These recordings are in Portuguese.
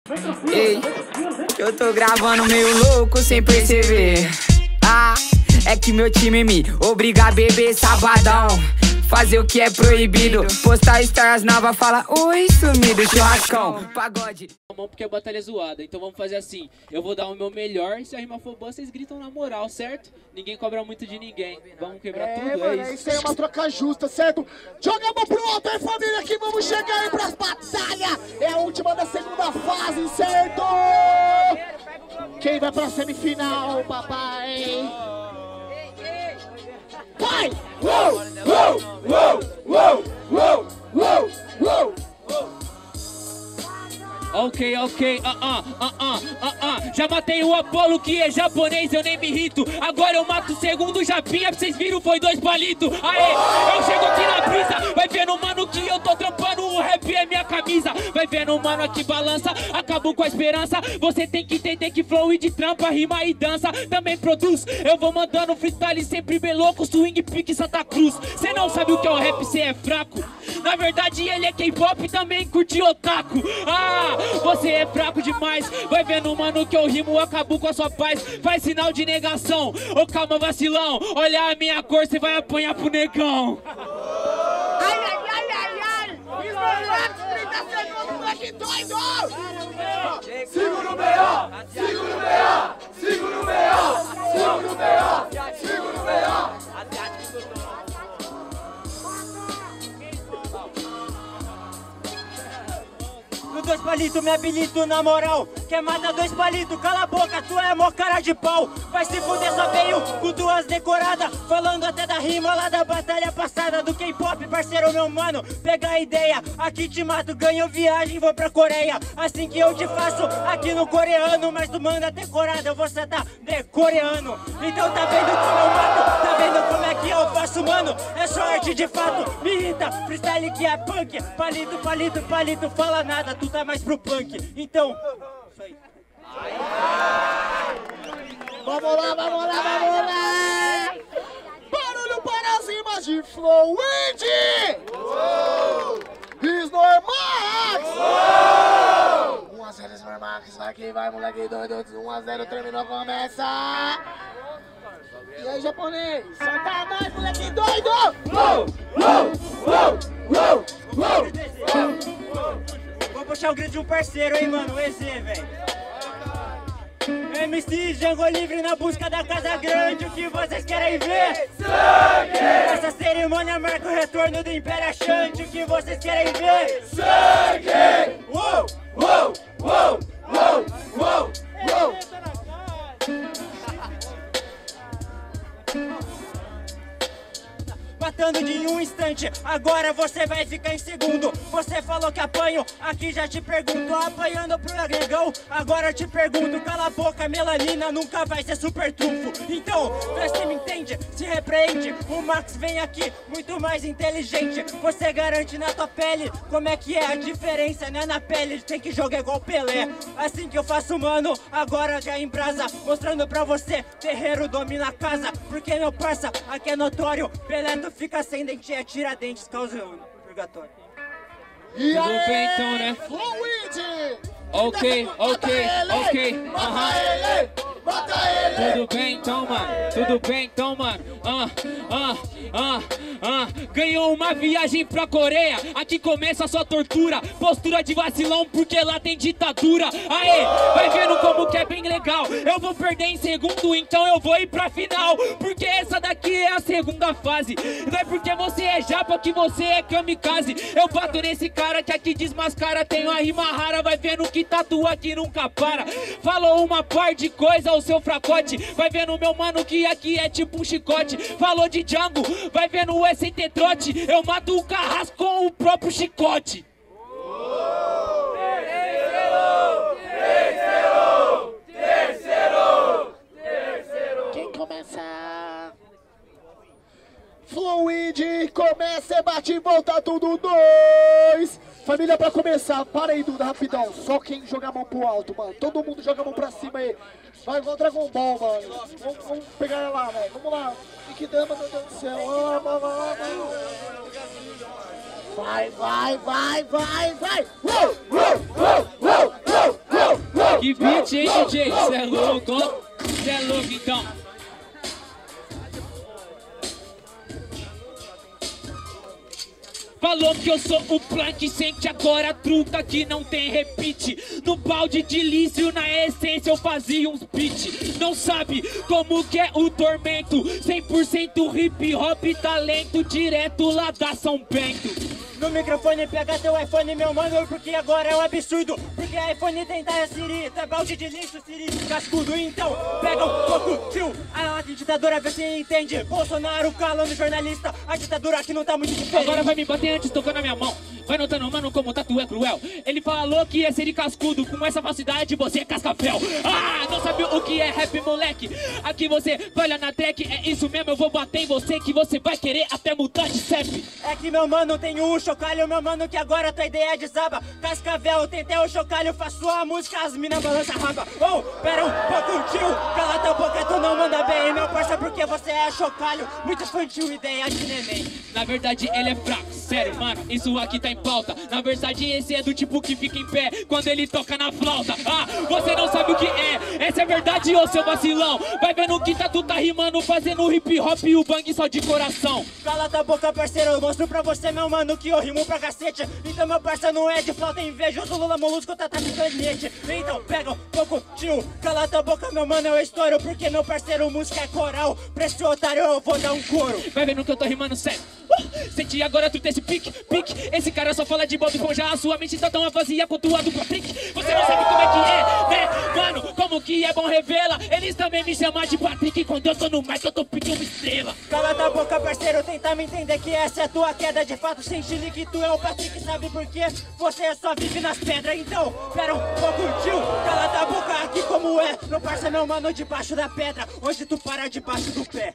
Ei, eu tô gravando meio louco sem perceber. Ah, é que meu time me obriga a beber sabadão, fazer o que é proibido, postar stars nova, fala oi sumido, churrascão, pagode. Porque a batalha é zoada, então vamos fazer assim. Eu vou dar o meu melhor, se a rima for boa, vocês gritam na moral, certo? Ninguém cobra muito de ninguém. Vamos quebrar tudo, mano, é isso aí é uma troca justa, certo? Joga a mão pro alto aí, família, que vamos chegar aí pras batalhas. É a última da segunda fase, certo? Quem vai pra semifinal, papai? Vai! Uou, uou, uou, uou, uou, uou, uou. Ok, já matei o Apolo que é japonês, eu nem me irrito. Agora eu mato o segundo japinha, pra vocês viram, foi 2 palitos. Aê, eu chego aqui na brisa, vai vendo mano que eu tô trampando, o rap é minha camisa. Vai vendo mano aqui balança, acabo com a esperança. Você tem que entender que flow e de trampa, rima e dança também produz. Eu vou mandando freestyle sempre bem louco, swing, pique Santa Cruz. Cê não sabe o que é o rap, cê é fraco. Na verdade ele é K-pop e também curte otaku. Ah, você é fraco demais. Vai vendo, mano, que eu rimo, acabo com a sua paz. Faz sinal de negação. Ô, calma, vacilão. Olha a minha cor, você vai apanhar pro negão. Ai, ai, ai, ai, ai. Esmolax, 30 segundos, moleque doido. Segura o B.O., segura o B.O., segura o B.O., segura o B.O., segura o B.O. No 2 palitos me habilito na moral. Quer matar 2 palitos, cala a boca, tu é mó cara de pau. Vai se fuder, só veio com 2 decoradas, falando até da rima lá da batalha passada do K-pop, parceiro meu mano. Pega a ideia, aqui te mato, ganho viagem, vou pra Coreia. Assim que eu te faço aqui no coreano, mas tu manda decorada, você tá decoreano. Então tá vendo como eu mato, tá vendo como é que eu faço, mano? É só arte de fato, me irrita, freestyle que é punk. Palito, palito, palito, fala nada, tu tá mais pro punk, então... Isso aí. Vamos lá, vamos lá, vamos lá! Barulho para as rimas de Flow Indie! Snormax! 1-0 Snormax, aqui vai moleque doido, 1-0 terminou, começa! E aí, japonês? Solta mais, moleque doido! Vou puxar o grito de um parceiro, hein, mano, o EZ, velho. MC Django Livre na busca da casa grande, o que vocês querem ver? Sangue! Essa cerimônia marca o retorno do Império Achante, o que vocês querem ver? Sangue! Uou! Uou! Uou! Uou! Uou! Uou! Matando de um instante, agora você vai ficar em segundo. Você falou que apanho, aqui já te pergunto. Apanhando pro agregão, agora eu te pergunto. Cala a boca, melanina nunca vai ser super trunfo. Então, vê se me entende, se repreende. O Max vem aqui, muito mais inteligente. Você garante na tua pele, como é que é a diferença, né? Na pele tem que jogar igual Pelé. Assim que eu faço, mano, agora já em brasa. Mostrando pra você, terreiro domina a casa. Porque meu parça, aqui é notório, Pelé tu fica sem dente, é Tiradentes, causa o purgatório. E Tudo bem então, né? Flow Indie! Ok. Mata ele! Mata ele! Tudo bem então, mano. Ganhou uma viagem pra Coreia. Aqui começa a sua tortura. Postura de vacilão porque lá tem ditadura. Aê, vai vendo como que é bem legal. Eu vou perder em segundo, então eu vou ir pra final. Porque essa daqui é a segunda fase. Não é porque você é japa que você é kamikaze. Eu bato nesse cara que aqui desmascara. Tem uma rima rara, vai vendo que tatua aqui nunca para. Falou uma par de coisa, o seu fracote. Vai vendo meu mano que aqui é tipo um chicote. Falou de Django, vai vendo o ST trote. Eu mato o carrasco com o próprio chicote. Terceiro! Quem começa? Flow Indie, começa, bate e volta, tudo 2. Família, pra começar, para aí, Duda, rapidão. Só quem joga a mão pro alto, mano. Todo mundo joga a mão pra cima aí. Vai igual Dragon Ball, mano. Vamos pegar ela lá, velho. Vamos lá. Que dama, meu Deus do céu. Vai. Uou. seguinte, hein, DJ? Cê é louco, ó. Cê é louco, então. Falou que eu sou o Plank, sente agora a truta que não tem repeat. No balde de lício, na essência eu fazia uns beat. Não sabe como que é o tormento, 100% hip hop talento, direto lá da São Bento. No microfone pega teu iPhone, meu mano, porque agora é um absurdo. Porque iPhone tenta é Siri, tá balde de lixo, Siri, cascudo. Então, pega um pouco, tio, a ditadura vê se entende. Bolsonaro calando jornalista, a ditadura aqui não tá muito diferente. Agora vai me bater antes, tocando na minha mão. Vai notando, mano, como o tatu é cruel. Ele falou que é Siri cascudo, com essa falsidade você é cascavel. Ah, não sabe o que é rap, moleque. Aqui você vai lá na track, é isso mesmo, eu vou bater em você que você vai querer até mudar de CEP. É que meu mano tem o chocalho, meu mano, que agora tua ideia desaba. Cascavel, tentei o chocalho, faço a música, as mina balança a raba. Oh, pera um pouco, tio, cala tua boca, tu não manda bem, meu parça, porque você é chocalho. Muito infantil, ideia de neném. Na verdade ele é fraco, sério, mano, isso aqui tá em pauta. Na verdade esse é do tipo que fica em pé quando ele toca na flauta. Ah, você não sabe o que é, essa é verdade, ô seu vacilão. Vai vendo que tu tá rimando, fazendo hip hop e o bang só de coração. Cala tua boca, parceiro, eu mostro pra você, meu mano, que eu rimo pra cacete. Então meu parça não é de flauta, invejoso, Lula molusco, tá de planete. Então pega um pouco, tio, cala tua boca, meu mano, eu estouro, porque meu parceiro, música é coral. Pra esse otário eu vou dar um couro. Vai vendo que eu tô rimando sério. Sente agora tu tem esse pique. Esse cara só fala de Bob Esponja, a sua mente tá tão vazia quanto a do Patrick. Você não sabe como é que é, né? Mano, como que é bom revela. Eles também me chamam de Patrick. Quando eu tô no mic eu tô pedindo uma estrela. Cala tua boca, parceiro, tenta me entender que essa é a tua queda. De fato, sem chile que tu é o Patrick, sabe por quê? Você só vive nas pedras. Então, pera um pouco, tio, cala tua boca aqui como é. Meu parceiro, meu mano, debaixo da pedra, onde tu para debaixo do pé.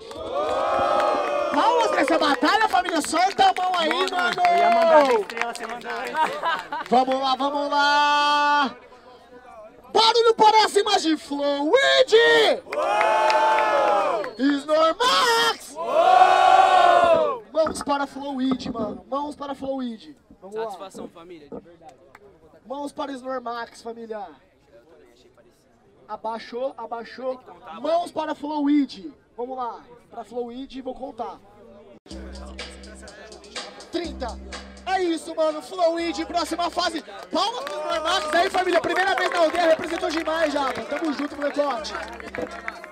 Vamos nessa batalha, família, solta a mão aí, mano! Eu ia mandar a estrela, você mandou Vamos lá, vamos lá! Barulho para cima de Flowid! Snormax! Mãos para Flowid, mano. Mãos para Flowid. Vamos lá. Satisfação, família, de verdade. Mãos para Snormax, família. Abaixou, abaixou. Mãos para Flowid. Vamos lá. Para Flowid, vou contar. 30. É isso, mano. Flowid, próxima fase. Palmas pro Snormax aí, família. Primeira vez na aldeia, representou demais, já. Tamo junto, molecote.